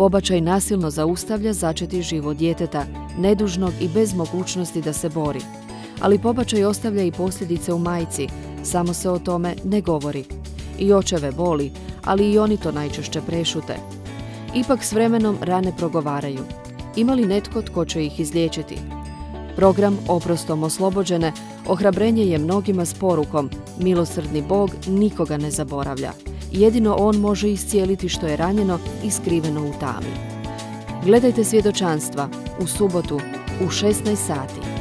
Pobačaj nasilno zaustavlja začeti život djeteta, nedužnog i bez mogućnosti da se bori. Ali pobačaj ostavlja i posljedice u majci, samo se o tome ne govori. I očeve boli, ali i oni to najčešće prešute. Ipak s vremenom rane progovaraju. Ima li netko tko će ih izliječiti? Program Oprostom oslobođene ohrabrenje je mnogima s porukom: milosrdni Bog nikoga ne zaboravlja. Jedino On može iscijeliti što je ranjeno i skriveno u tami. Gledajte svjedočanstva u subotu u 16 sati.